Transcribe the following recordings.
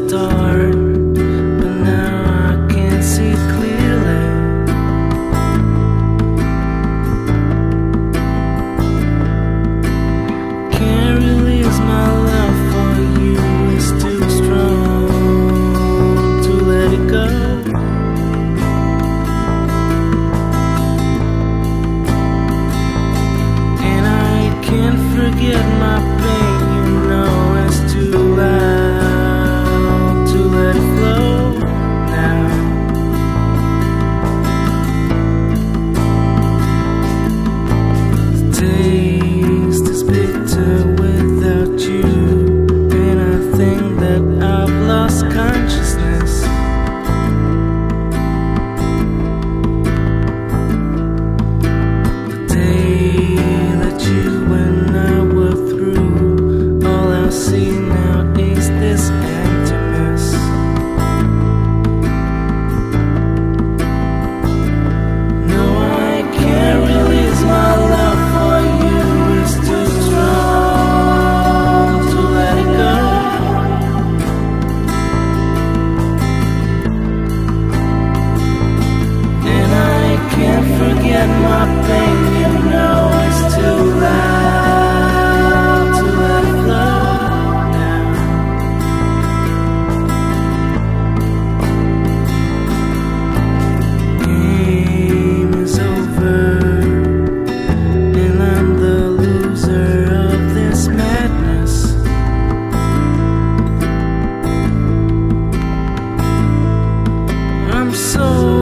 start, but now I can see clearly. Can't release my love for you, it's too strong to let it go. And I can't forget my pain, you know it's too loud to let it flow now. The taste is bitter without you, and I think that I've lost consciousness. The day that you and I were through, all I see now is this emptiness. No, I can't release my love for you, it's too strong to let it go. And I can't forget my pain, you know it's too loud to let it flow now. Game is over, and I'm the loser of this madness. I'm so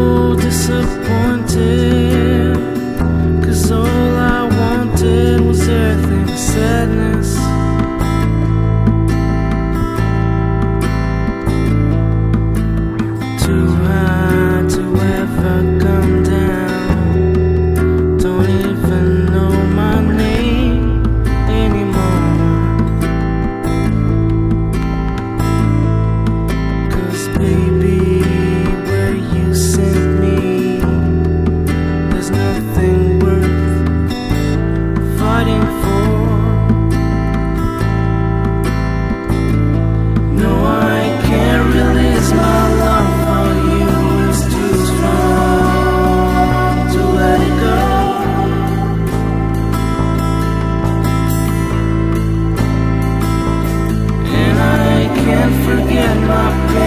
disappointed, 'cause all I wanted was earth and sadness. Too high to ever come down, don't even know my name anymore. 'Cause baby, where you sent me, there's nothing worth fighting for. No, I can't release my love for you, it's too strong to let it go. And I can't forget my pain.